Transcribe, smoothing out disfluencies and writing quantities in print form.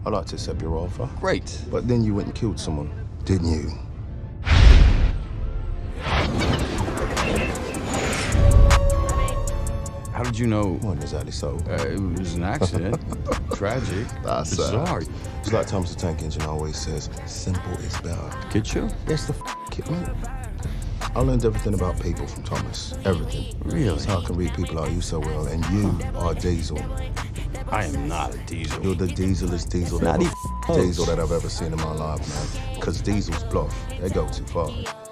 I'd like to accept your offer. Great. But then you went and killed someone, didn't you? How did you know? Wasn't exactly so. It was an accident. Tragic. That's bizarre. It's like Thomas the Tank Engine always says, simple is better. Kid show? Yes, the kid, man. I learned everything about people from Thomas. Everything. Really? That's how I can read people like you so well. And you are Diesel. I am not a Diesel. You're the Dieselest Diesel Not that even close. Diesel that I've ever seen in my life, man. Because Diesels bluff. They go too far.